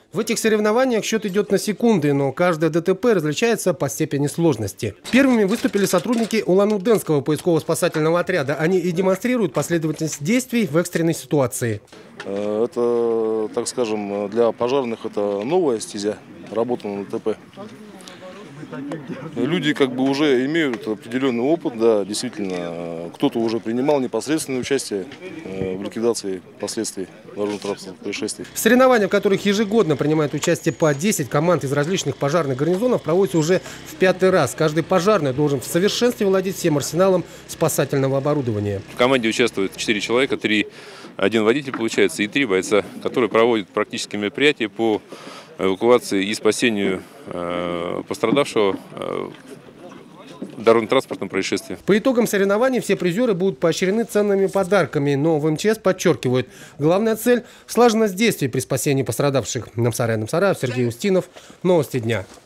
В этих соревнованиях счет идет на секунды, но каждое ДТП различается по степени сложности. Первыми выступили сотрудники Улан-Удэнского поисково-спасательного отряда. Они и демонстрируют последовательность действий в экстренной ситуации. Это, так скажем, для пожарных это новая стезя работы на ДТП. Люди уже имеют определенный опыт, да, действительно, кто-то уже принимал непосредственное участие в ликвидации последствий дорожно-транспортных происшествий. Соревнования, в которых ежегодно принимают участие по 10 команд из различных пожарных гарнизонов, проводятся уже в 5-й раз. Каждый пожарный должен в совершенстве владеть всем арсеналом спасательного оборудования. В команде участвуют 4 человека, 1 водитель получается и 3 бойца, которые проводят практические мероприятия по эвакуации и спасению пострадавшего в дорожно-транспортном происшествии. По итогам соревнований все призеры будут поощрены ценными подарками, но в МЧС подчеркивают, главная цель – слаженность действий при спасении пострадавших. Намсарай Намсараев, Сергей Устинов. Новости дня.